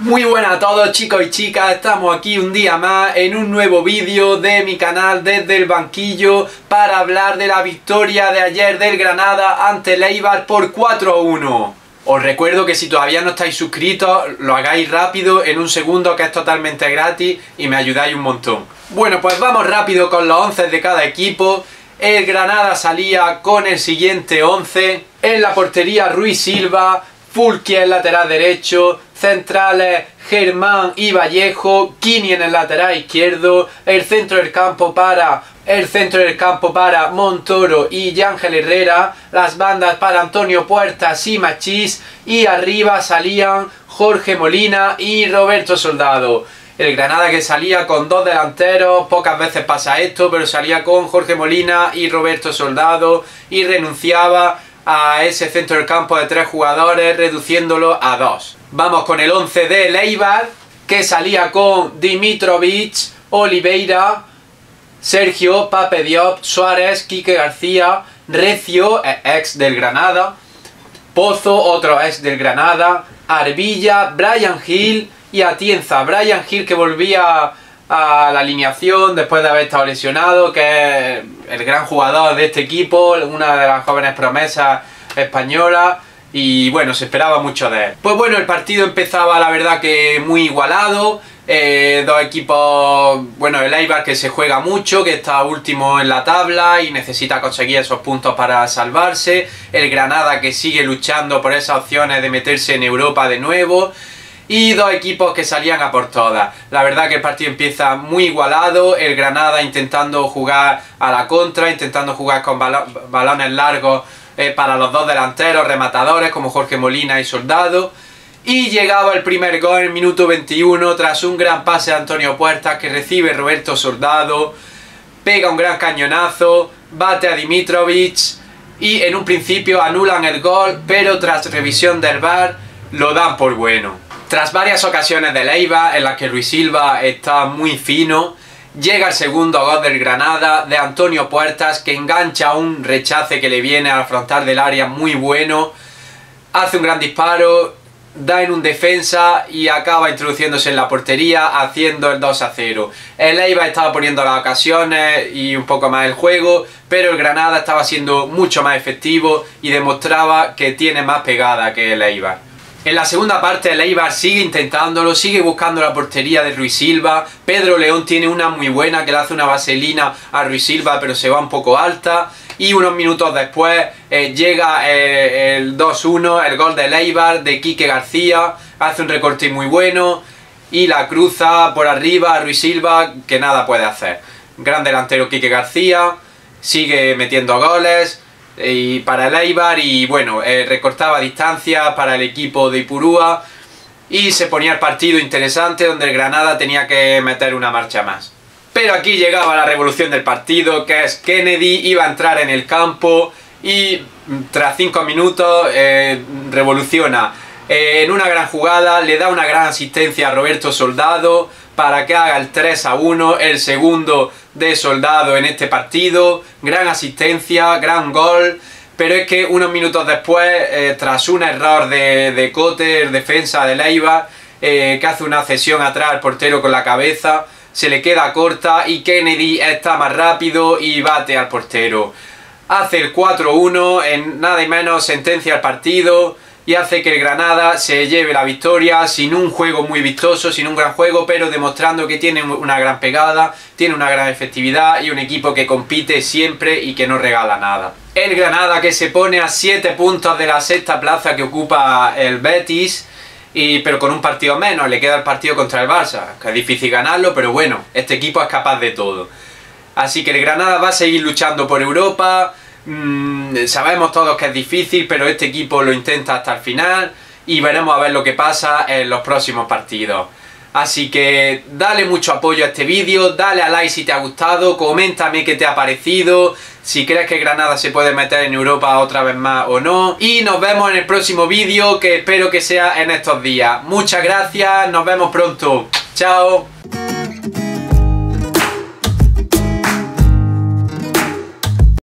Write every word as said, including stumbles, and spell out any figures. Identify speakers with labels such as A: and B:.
A: Muy buenas a todos chicos y chicas, estamos aquí un día más en un nuevo vídeo de mi canal desde el banquillo para hablar de la victoria de ayer del Granada ante el Eibar por cuatro a uno. Os recuerdo que si todavía no estáis suscritos, lo hagáis rápido en un segundo, que es totalmente gratis y me ayudáis un montón. Bueno, pues vamos rápido con los once de cada equipo. El Granada salía con el siguiente once. En la portería Ruiz Silva, Fulqui en lateral derecho, centrales Germán y Vallejo, Kini en el lateral izquierdo, el centro del campo para el centro del campo para Montoro y Yángel Herrera, las bandas para Antonio Puertas y Machís, y arriba salían Jorge Molina y Roberto Soldado. El Granada que salía con dos delanteros, pocas veces pasa esto, pero salía con Jorge Molina y Roberto Soldado y renunciaba a ese centro del campo de tres jugadores, reduciéndolo a dos. Vamos con el once de Eibar, que salía con Dimitrovic, Oliveira, Sergio, Pape Diop, Suárez, Quique García, Recio, ex del Granada, Pozo, otro ex del Granada, Arbilla, Brian Hill y Atienza. Brian Hill, que volvía a la alineación después de haber estado lesionado, que es el gran jugador de este equipo, una de las jóvenes promesas españolas, y bueno, se esperaba mucho de él. Pues bueno, el partido empezaba la verdad que muy igualado, eh, dos equipos, bueno, el Eibar que se juega mucho, que está último en la tabla y necesita conseguir esos puntos para salvarse, el Granada que sigue luchando por esas opciones de meterse en Europa de nuevo, y dos equipos que salían a por todas. La verdad que el partido empieza muy igualado, el Granada intentando jugar a la contra, intentando jugar con balo balones largos eh, para los dos delanteros rematadores como Jorge Molina y Soldado. Y llegaba el primer gol en el minuto veintiuno tras un gran pase de Antonio Puertas que recibe Roberto Soldado, pega un gran cañonazo, bate a Dimitrovic y en un principio anulan el gol, pero tras revisión del V A R lo dan por bueno. Tras varias ocasiones del Eibar en las que Ruiz Silva está muy fino, llega el segundo gol del Granada de Antonio Puertas, que engancha un rechace que le viene al frontal del área muy bueno, hace un gran disparo, da en un defensa y acaba introduciéndose en la portería haciendo el dos a cero. El Eibar estaba poniendo las ocasiones y un poco más el juego, pero el Granada estaba siendo mucho más efectivo y demostraba que tiene más pegada que el Eibar. En la segunda parte el Eibar sigue intentándolo, sigue buscando la portería de Ruiz Silva. Pedro León tiene una muy buena que le hace una vaselina a Ruiz Silva, pero se va un poco alta. Y unos minutos después eh, llega eh, el dos uno, el gol del Eibar de Quique García, hace un recorte muy bueno y la cruza por arriba a Ruiz Silva, que nada puede hacer. Gran delantero Quique García, sigue metiendo goles y para el Eibar, y bueno, eh, recortaba distancia para el equipo de Ipurúa y se ponía el partido interesante, donde el Granada tenía que meter una marcha más. Pero aquí llegaba la revolución del partido, que es Kennedy iba a entrar en el campo y tras cinco minutos eh, revoluciona. Eh, en una gran jugada le da una gran asistencia a Roberto Soldado para que haga el tres a uno, el segundo de Soldado en este partido. Gran asistencia, gran gol, pero es que unos minutos después, eh, tras un error de, de Cotter, defensa del Eibar, eh, que hace una cesión atrás al portero con la cabeza, se le queda corta y Kennedy está más rápido y bate al portero. Hace el cuatro uno, en nada y menos sentencia el partido y hace que el Granada se lleve la victoria sin un juego muy vistoso, sin un gran juego, pero demostrando que tiene una gran pegada, tiene una gran efectividad y un equipo que compite siempre y que no regala nada. El Granada que se pone a siete puntos de la sexta plaza que ocupa el Betis, y, pero con un partido menos, le queda el partido contra el Barça, que es difícil ganarlo, pero bueno, este equipo es capaz de todo. Así que el Granada va a seguir luchando por Europa. Mm, sabemos todos que es difícil, pero este equipo lo intenta hasta el final y veremos a ver lo que pasa en los próximos partidos. Así que dale mucho apoyo a este vídeo, dale a like si te ha gustado, coméntame qué te ha parecido, si crees que Granada se puede meter en Europa otra vez más o no. Y nos vemos en el próximo vídeo, que espero que sea en estos días. Muchas gracias, nos vemos pronto. Chao.